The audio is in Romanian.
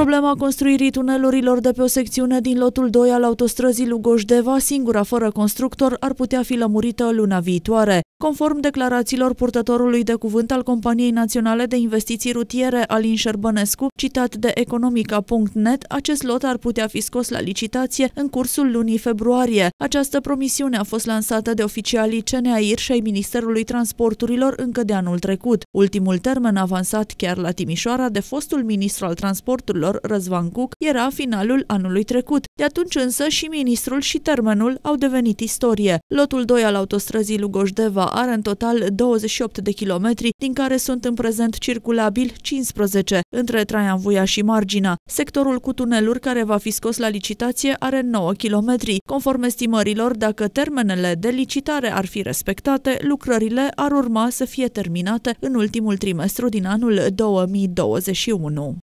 Problema construirii tunelurilor de pe o secțiune din lotul 2 al autostrăzii Lugoș-Deva, singura fără constructor, ar putea fi lămurită luna viitoare. Conform declarațiilor purtătorului de cuvânt al Companiei Naționale de Investiții Rutiere, Alin Șerbănescu, citat de economica.net, acest lot ar putea fi scos la licitație în cursul lunii februarie. Această promisiune a fost lansată de oficialii CNAIR și ai Ministerului Transporturilor încă de anul trecut. Ultimul termen avansat chiar la Timișoara de fostul ministru al transporturilor, Răzvan Cuc, era finalul anului trecut. De atunci însă și ministrul și termenul au devenit istorie. Lotul 2 al autostrăzii Lugoș-Deva are în total 28 de kilometri, din care sunt în prezent circulabili 15, între Traian Vuia și Margina. Sectorul cu tuneluri care va fi scos la licitație are 9 kilometri. Conform estimărilor, dacă termenele de licitare ar fi respectate, lucrările ar urma să fie terminate în ultimul trimestru din anul 2021.